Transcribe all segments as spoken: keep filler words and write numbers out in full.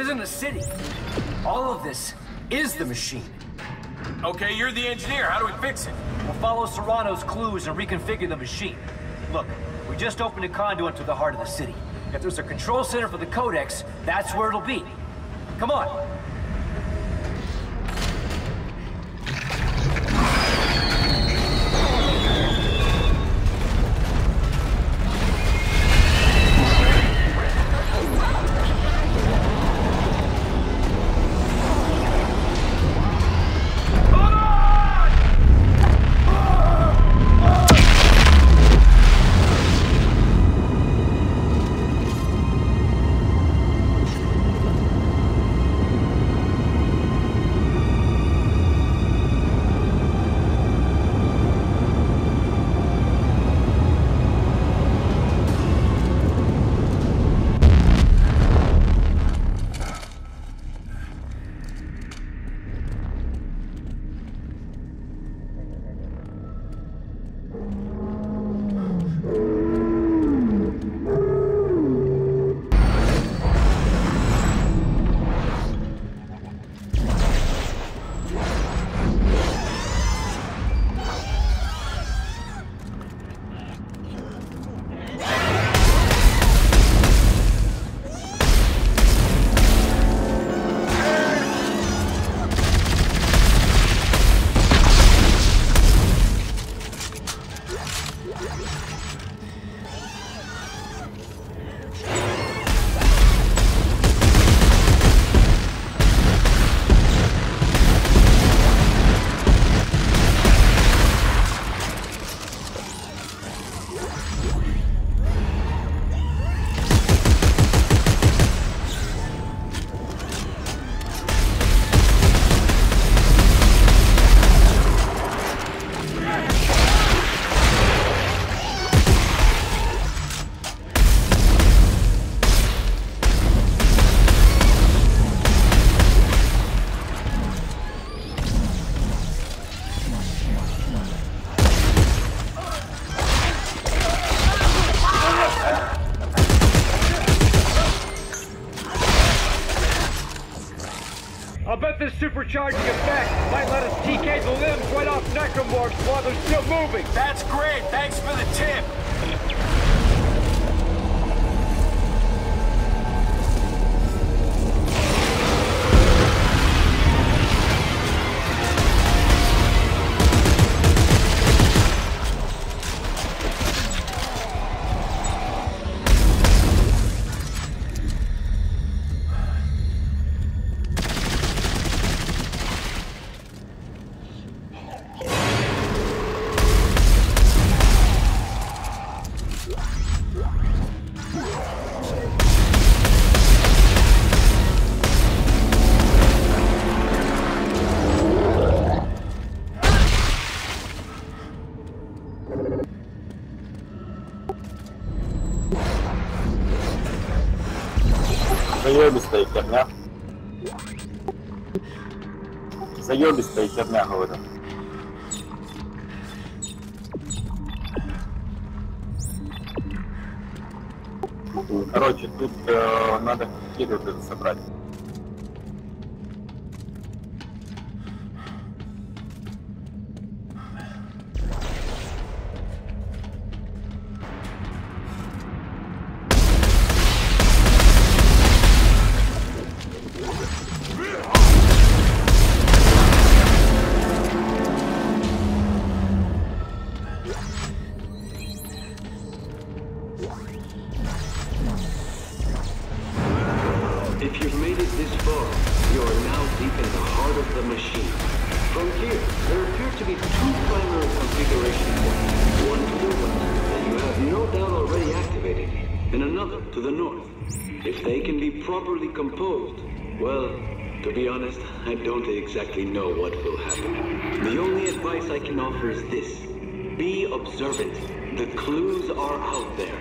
isn't a city. All of this is the machine. Okay, you're the engineer. How do we fix it? We'll follow Serrano's clues and reconfigure the machine. Look, we just opened a conduit to the heart of the city. If there's a control center for the Codex, that's where it'll be. Come on. This supercharging effect might let us T K the limbs right off necromorphs while they're still moving. That's great. Thanks for the tip. Заебистая херня. Заебистая херня, говорю. Короче, тут э, надо какие-то это собрать. If you've made it this far, you are now deep in the heart of the machine. From here, there appear to be two primary configuration points. One to the west, that you have no doubt already activated, and another to the north. If they can be properly composed, well, to be honest, I don't exactly know what will happen. The only advice I can offer is this. Be observant. The clues are out there.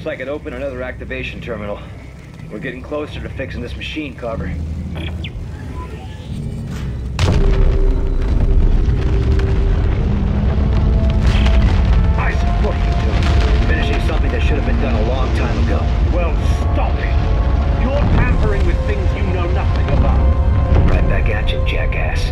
like it opened another activation terminal. We're getting closer to fixing this machine, Carver. I support you two. Finishing something that should have been done a long time ago. Well, stop it! You're tampering with things you know nothing about. Right back at you, jackass.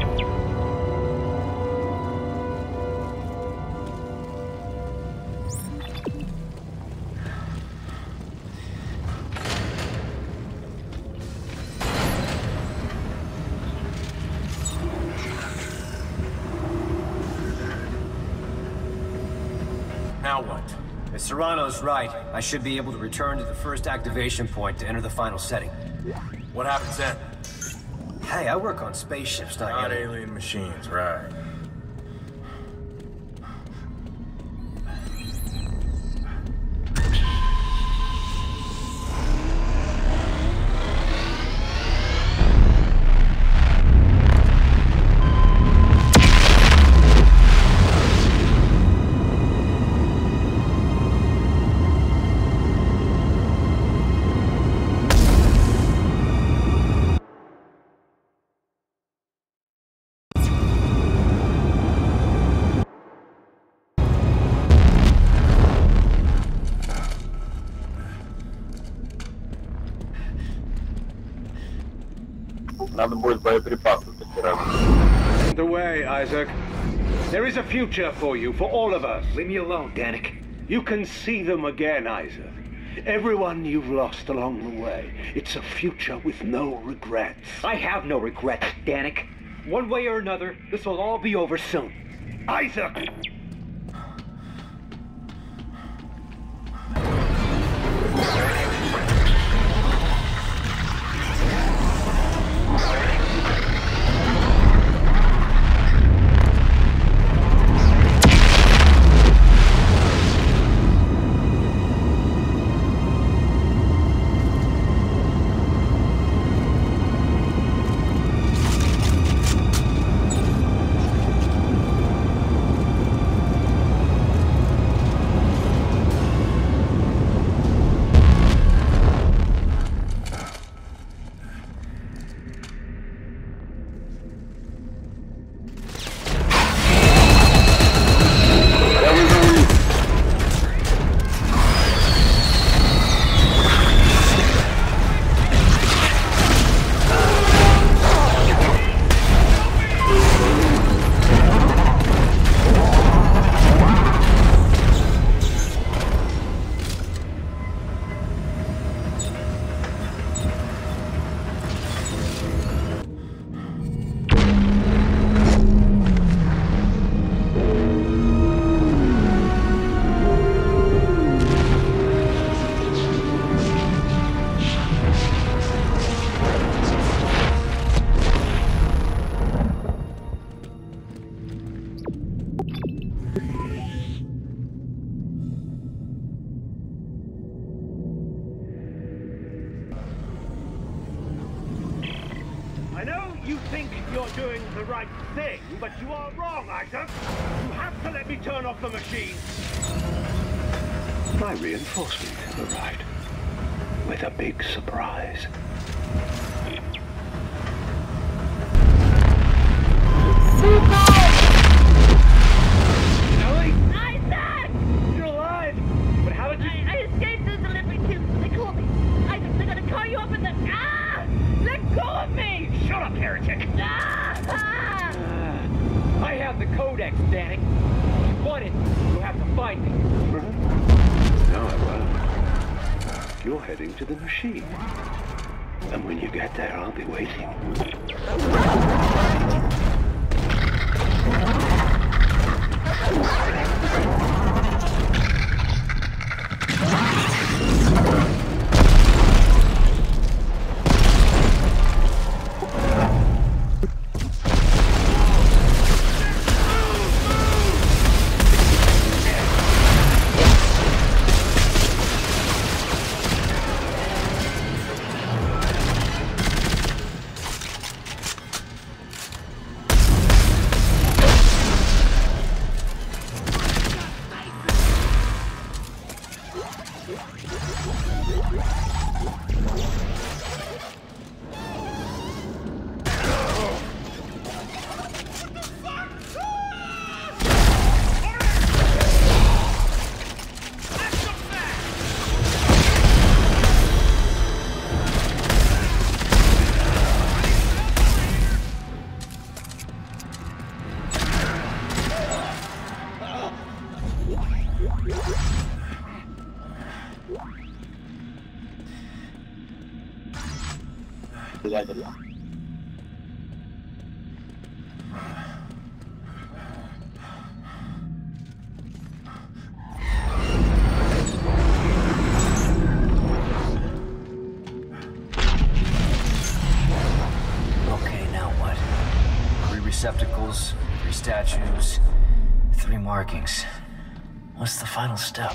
Now what? If Serrano's right, I should be able to return to the first activation point to enter the final setting. What happens then? Hey, I work on spaceships, not, Not alien. alien machines, right. Надо будет боеприпасы собирать. Underway, Isaac. There is a future for you, for all of us. Leave me alone, Danik. You can see them again, Isaac. Everyone you've lost along the way. It's a future with no regrets. I have no regrets, Danik. One way or another, this will all be over soon. Isaac! You think you're doing the right thing, but you are wrong, Isaac. You have to let me turn off the machine. My reinforcement arrived with a big surprise. Ellie? Isaac! You're alive! But how did you... I, I escaped the delivery team. They called me. Isaac, they're gonna call you up in the... Ah! Let go of me! Shut up, heretic! Ah! Ah! I have the codex, Danik. If you want it, you have to find me. No, I won't. You're heading to the machine. And when you get there, I'll be waiting. медленно. Okay, now what? Three receptacles, three statues, three markings. What's the final step?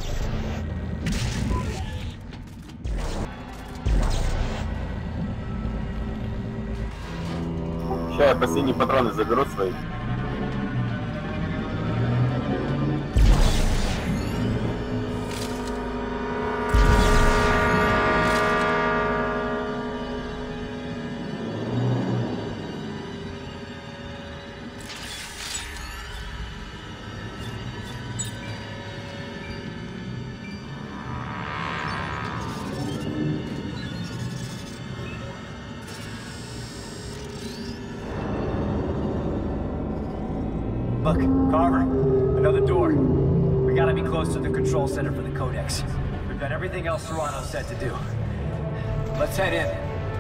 Сейчас я последние патроны заберу свои. Look, Carver, another door. We gotta be close to the control center for the Codex. We've got everything else Toronto's set to do. Let's head in.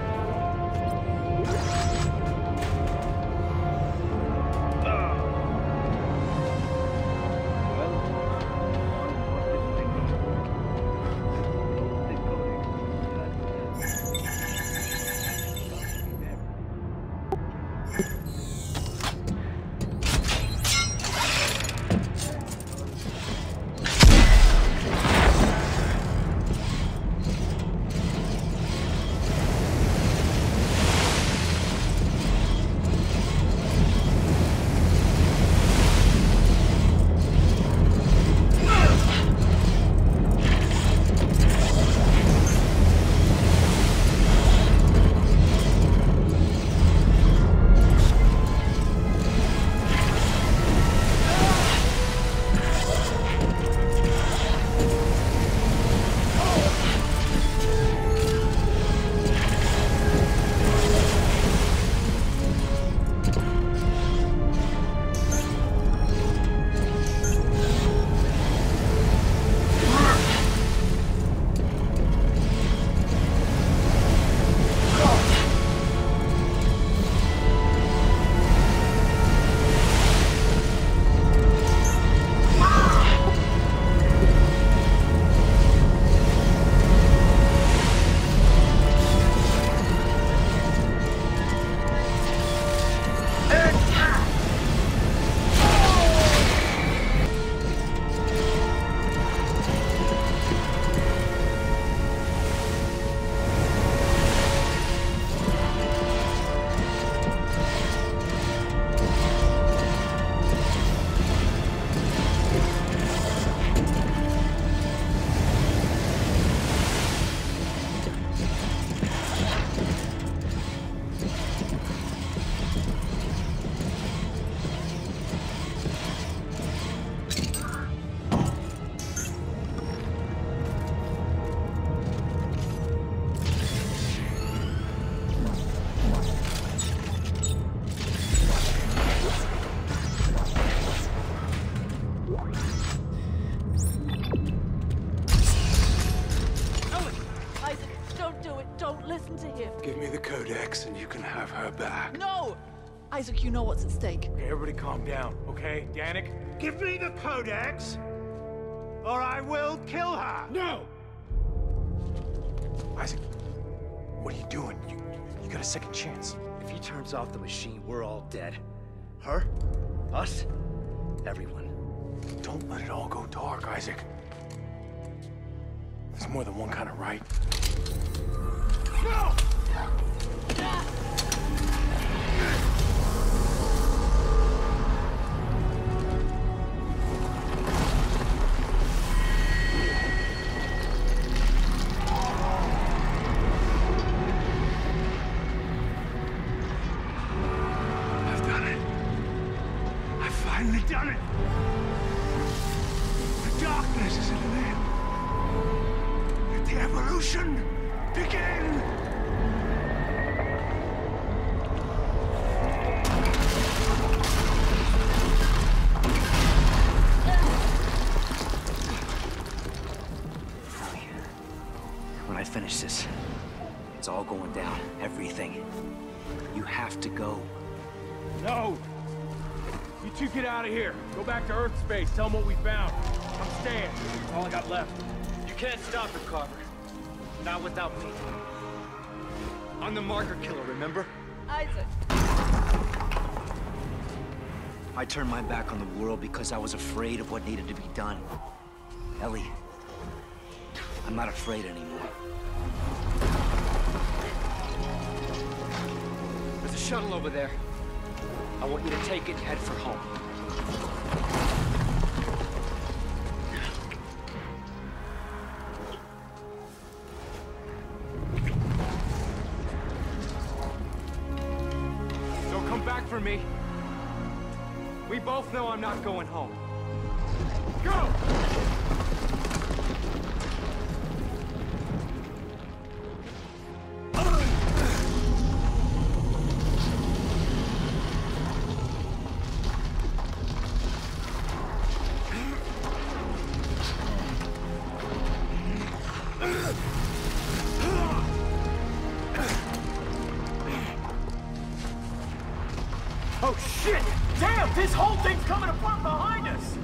Give me the Codex and you can have her back. No! Isaac, you know what's at stake. Okay, everybody calm down, okay? Danik? Give me the Codex, or I will kill her! No! Isaac, what are you doing? You, you got a second chance. If he turns off the machine, we're all dead. Her? Us? Everyone. Don't let it all go dark, Isaac. There's more than one kind of right. No! I've done it. I've finally done it. The darkness is at an end. Let the evolution begin. When I finish this, it's all going going down. Everything. You have to go. No! You two get out of here. Go back to Earth space. Tell them what we found. I'm staying. That's all I got left. You can't stop it, Carver. Not without me. I'm the marker killer, remember? Isaac. I turned my back on the world because I was afraid of what needed to be done. Ellie, I'm not afraid anymore. There's a shuttle over there. I want you to take it and head for home. Don't come back for me. We both know I'm not going home. Go! Oh shit! Damn! This whole thing's coming apart behind us!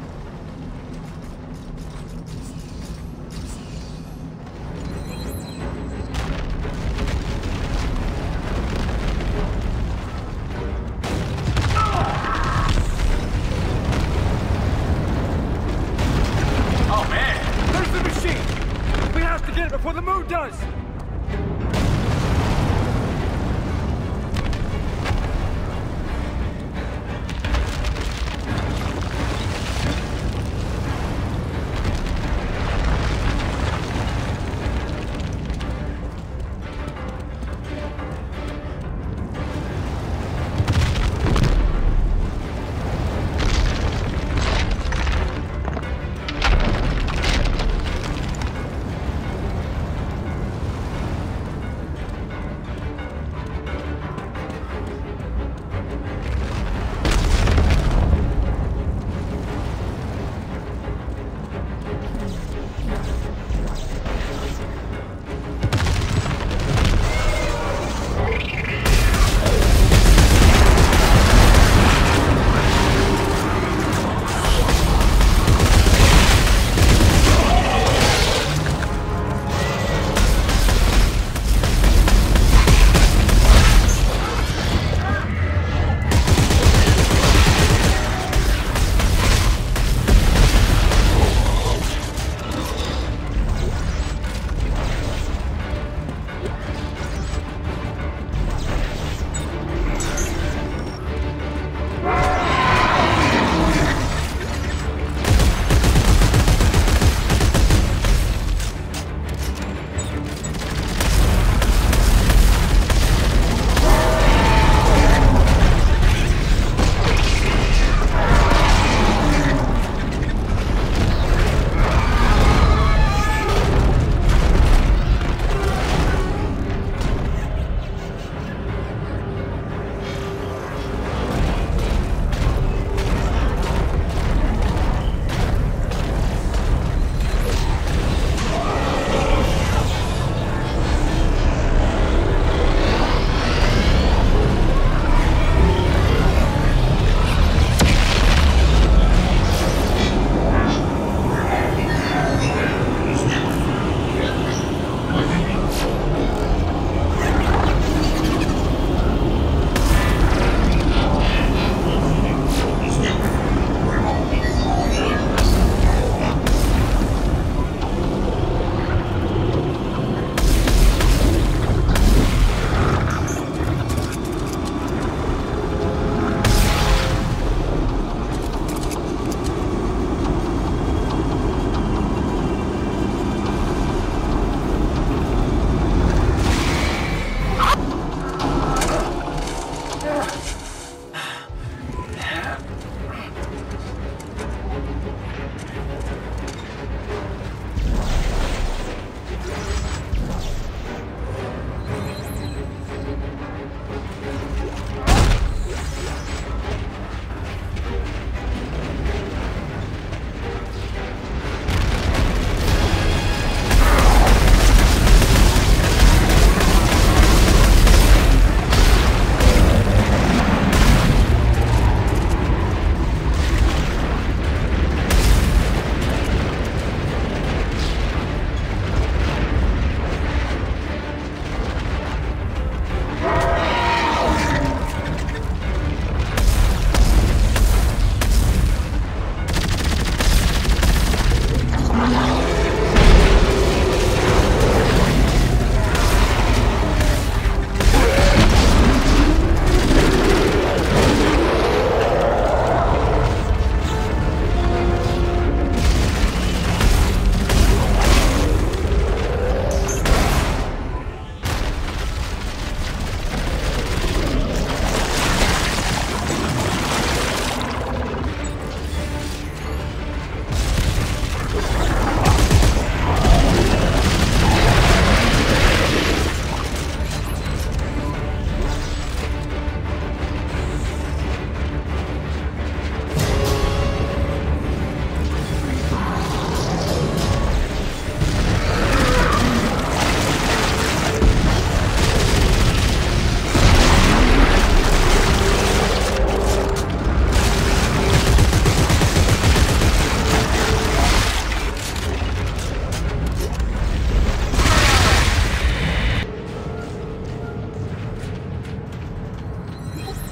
Oh man! There's the machine! We have to get it before the moon does!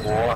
О.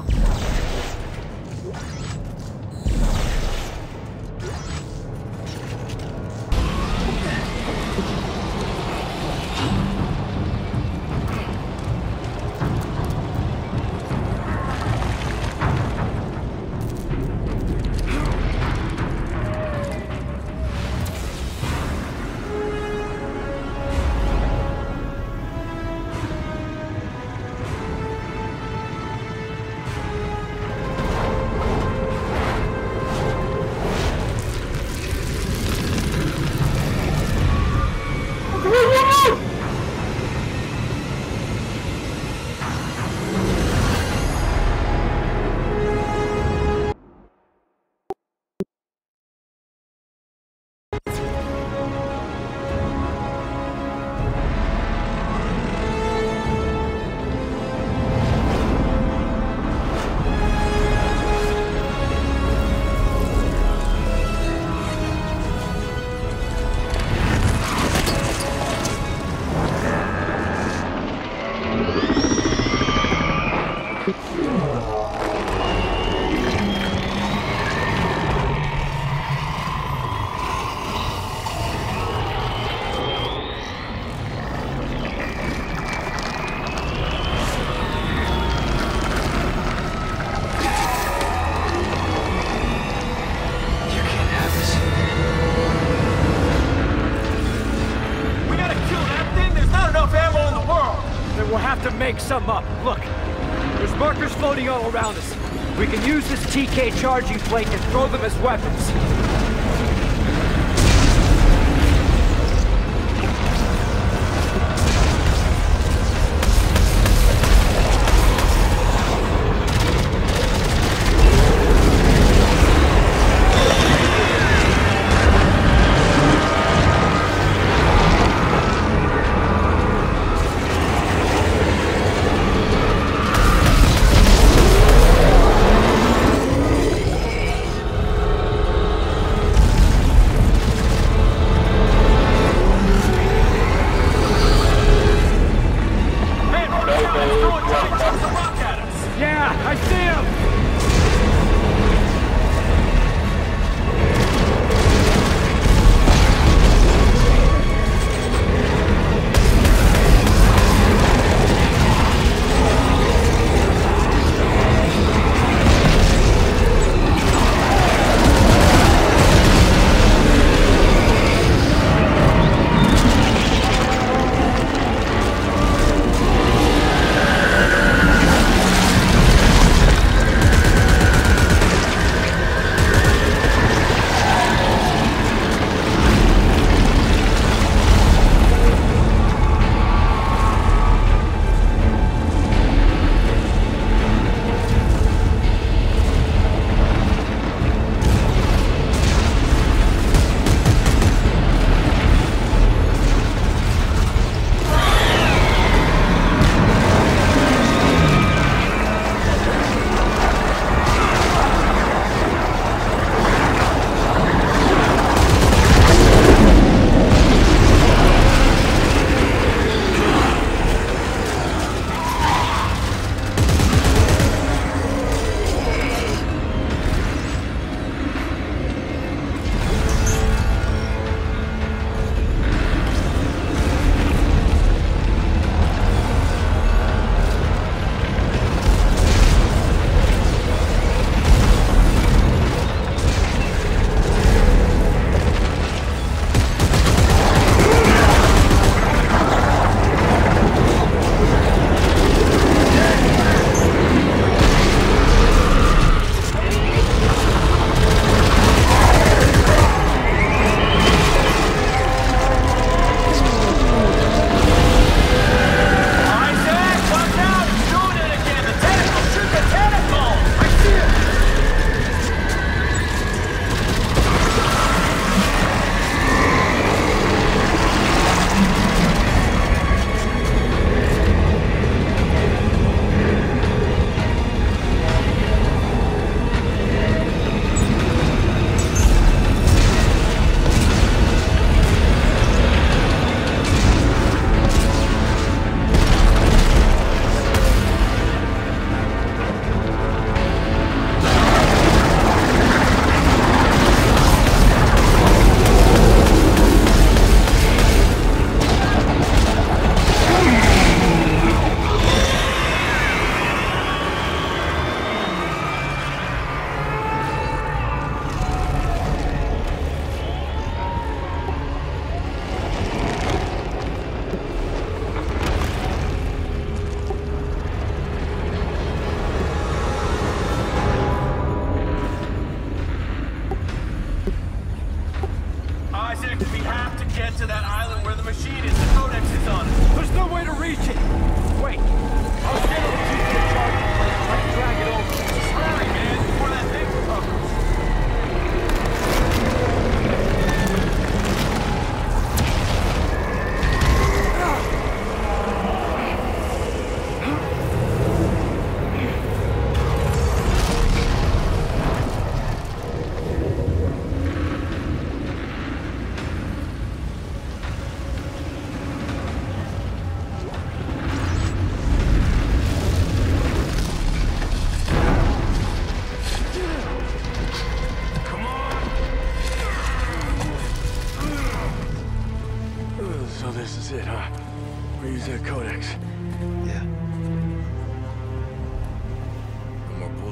Make some up. Look, there's markers floating all around us. We can use this T K charging plate and throw them as weapons.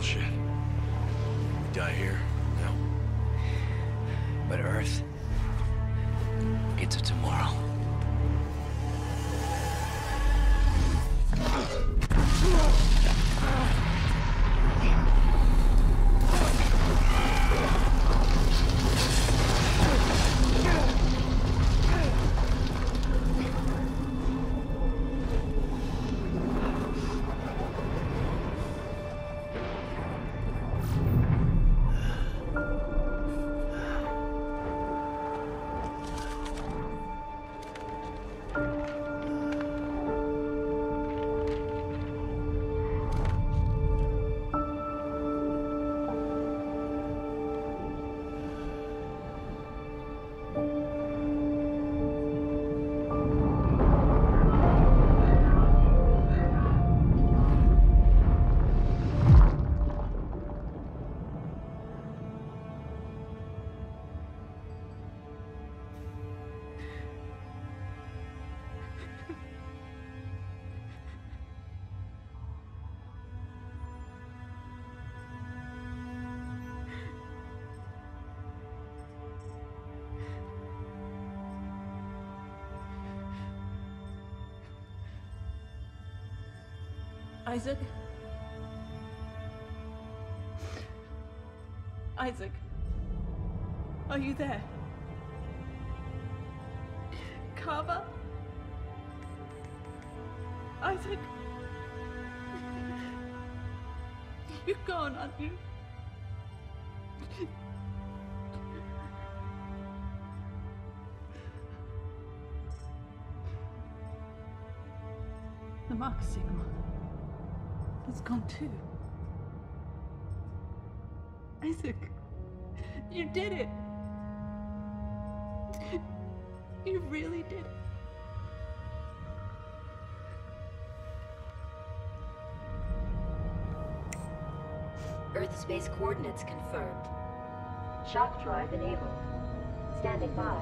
bullshit. We die here, no. But Earth gets it tomorrow. Isaac? Isaac? Are you there? Carver? Isaac? You're gone, aren't you? The Mark signal. It's gone too. Isaac, you did it. You really did it. Earth space coordinates confirmed. Shock drive enabled. Standing by.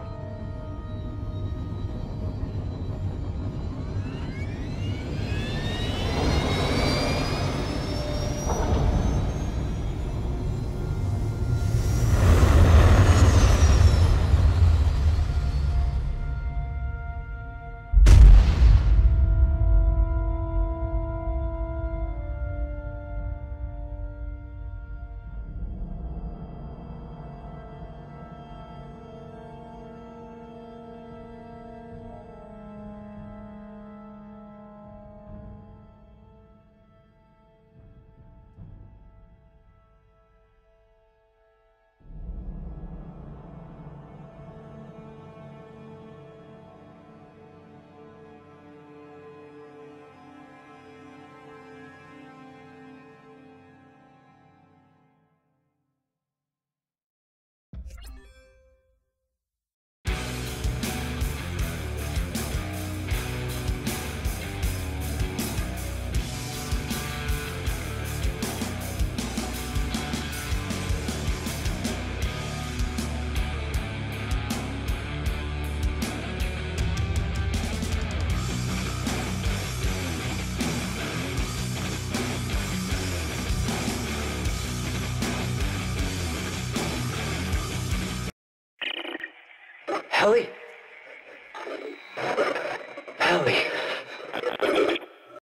Ellie? Ellie?